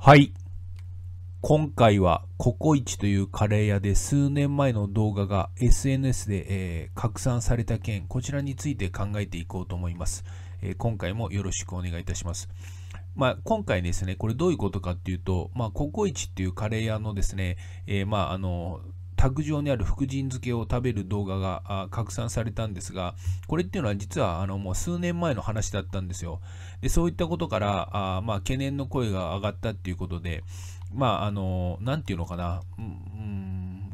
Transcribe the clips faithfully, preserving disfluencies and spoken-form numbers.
はい。今回はココイチというカレー屋で数年前の動画が エスエヌエス で、えー拡散された件、こちらについて考えていこうと思います。えー今回もよろしくお願いいたします。まあ、今回ですね、これどういうことかっていうと、まあ、ココイチっていうカレー屋のですね、えーまあ、あの、卓上にある福神漬けを食べる動画があ拡散されたんですが、これっていうのは実はあのもう数年前の話だったんですよ。で、そういったことからあ、まあ、懸念の声が上がったっていうことで、まあ、あの、なんていうのかな、うん、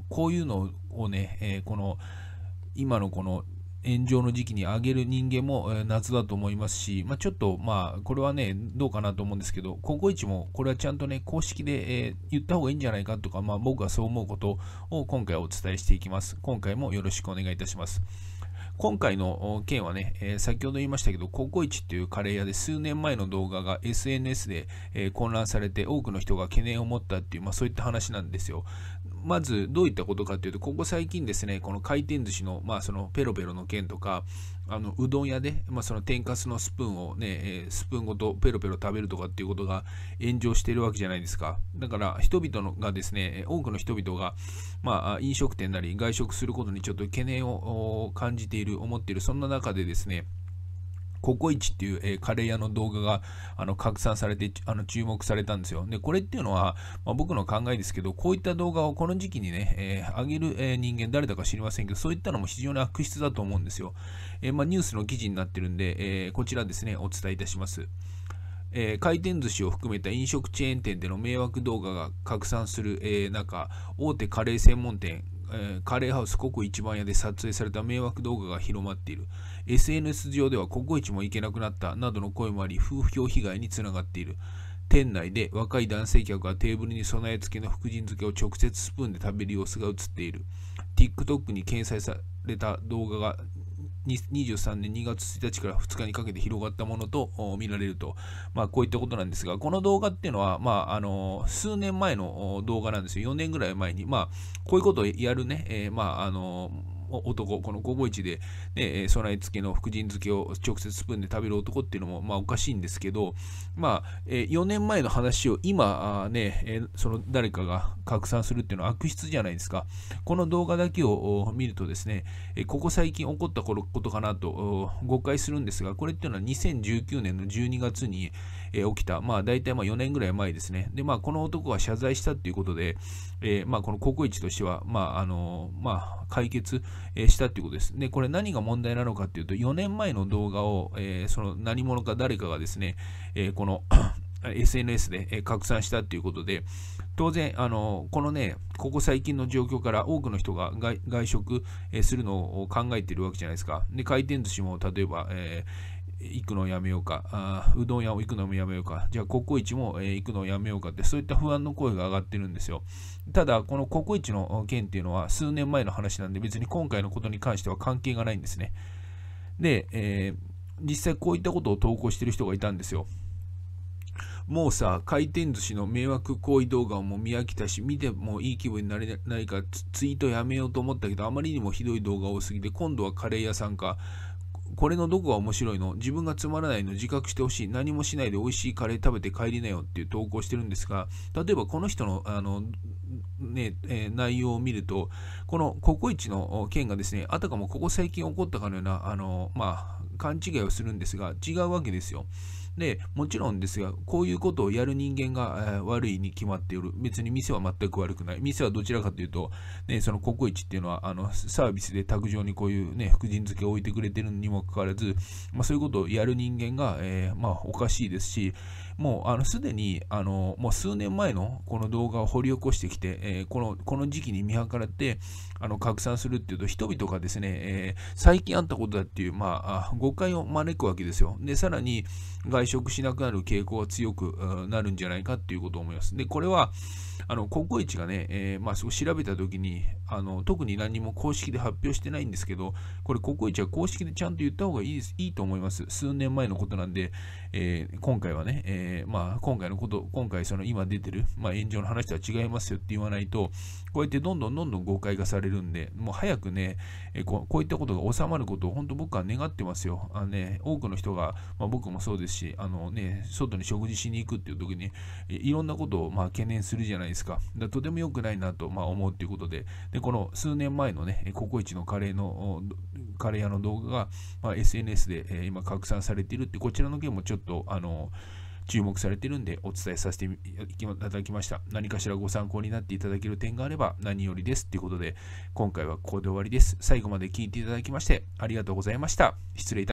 こういうのをね、えーこの今のこの炎上の時期に上げる人間も、えー夏だと思いますし、まあ、ちょっとまあこれはねどうかなと思うんですけど、ココイチもこれはちゃんとね公式で、えー言った方がいいんじゃないかとか、まあ、僕はそう思うことを今回お伝えしていきます。今回もよろしくお願いいたします。今回の件はね、えー先ほど言いましたけど、ココイチっていうカレー屋で数年前の動画が エスエヌエス で、えー混乱されて多くの人が懸念を持ったっていう、まあ、そういった話なんですよ。まずどういったことかというと、ここ最近ですね、この回転寿司の、まあ、そのペロペロの件とか、あのうどん屋で、まあ、その天かすのスプーンをね、えースプーンごとペロペロ食べるとかっていうことが炎上しているわけじゃないですか。だから人々のがですね、多くの人々が、まあ、飲食店なり外食することにちょっと懸念を感じている、思っている、そんな中でですね、ココイチっていう、えーカレー屋の動画があの拡散されてあの注目されたんですよ。で、これっていうのは、まあ、僕の考えですけど、こういった動画をこの時期にね、えー上げる、えー人間誰だか知りませんけど、そういったのも非常に悪質だと思うんですよ。えーまあ、ニュースの記事になってるんで、えーこちらですね、お伝えいたします。えー回転寿司を含めた飲食チェーン店での迷惑動画が拡散する、えー中、大手カレー専門店、えーカレーハウスココ一番屋で撮影された迷惑動画が広まっている。エスエヌエス 上ではココイチも行けなくなったなどの声もあり、風評被害につながっている。店内で若い男性客がテーブルに備え付けの福神漬けを直接スプーンで食べる様子が映っている。TikTok に掲載された動画がにじゅうさんねんにがつついたちからふつかにかけて広がったものと見られると、まあ、こういったことなんですが、この動画っていうのは、まあ、あの数年前の動画なんですよ。よねんぐらい前に、まあ、こういうことをやるね、えーまあ、あの男、このココイチで、ね、備え付けの福神漬けを直接スプーンで食べる男っていうのも、まあ、おかしいんですけど、まあ、えーよねんまえの話を今、あね、えーその誰かが拡散するっていうのは悪質じゃないですか。この動画だけを見るとですね、えーここ最近起こったことかなと誤解するんですが、これっていうのはにせんじゅうきゅうねんのじゅうにがつに、えー起きた、まあ大体まあよねんぐらい前ですね。で、まあこの男は謝罪したっていうことで、えーまあこのココイチとしては、まああのまあ解決したっていうことです。で、これ何が問題なのかっていうと、よねんまえの動画を、えーその何者か誰かがですね、えーこのエスエヌエス で拡散したっていうことで、当然、あのこのね、ここ最近の状況から多くの人が 外, 外食するのを考えているわけじゃないですか。で、回転寿司も例えば、えー行くのをやめようかあ、うどん屋を行くのもやめようか、じゃあココイチも、えー行くのをやめようかって、そういった不安の声が上がってるんですよ。ただ、このココイチの件っていうのは数年前の話なんで、別に今回のことに関しては関係がないんですね。で、えー実際こういったことを投稿してる人がいたんですよ。もうさ、回転寿司の迷惑行為動画をもう見飽きたし、見てもいい気分になれないからツツイートやめようと思ったけど、あまりにもひどい動画多すぎて、今度はカレー屋さんか、これのどこが面白いの、自分がつまらないの自覚してほしい、何もしないで美味しいカレー食べて帰りなよっていう投稿してるんですが、例えばこの人のあの、ねえー内容を見ると、このココイチの件がですね、あたかもここ最近起こったかのようなあの、まあ、勘違いをするんですが、違うわけですよ。で、もちろんですが、こういうことをやる人間が、えー悪いに決まっている。別に店は全く悪くない。店はどちらかというと、ね、そのココイチっていうのはあのサービスで卓上にこういう、ね、福神漬けを置いてくれてるにもかかわらず、まあ、そういうことをやる人間が、えーまあ、おかしいですし、もうあのすでにあのもう数年前のこの動画を掘り起こしてきて、えーこのこの時期に見計らってあの拡散するっていうと、人々がですね、えー最近あったことだっていう、まあ、誤解を招くわけですよ。で、さらに外食しなくなる傾向が強くなるんじゃないかっていうことを思います。で、これはあのココイチがね、えーまあ、そう調べたときにあの特に何も公式で発表してないんですけど、これココイチは公式でちゃんと言った方がいいですいいと思います。数年前のことなんで、えー今回はね、えーまあ、今回のこと、今回その今出てる、まあ、炎上の話とは違いますよって言わないと、こうやってどんどんどんどん誤解がされるんで、もう早くね、えーこうこういったことが収まることを本当僕は願ってますよ。あのね、多くの人が、まあ、僕もそうですし、 あのね、外に食事しに行くっていう時に、いろんなことをまあ懸念するじゃないですか。だからとても良くないなとまあ思うということで、で、この数年前のね、ココイチのカレーの、カレー屋の動画が、まあ、エスエヌエス で、えー、今拡散されているって、こちらの件もちょっと、あの、注目されているんでお伝えさせていただきました。何かしらご参考になっていただける点があれば何よりですということで、今回はここで終わりです。最後まで聞いていただきましてありがとうございました。失礼いたします。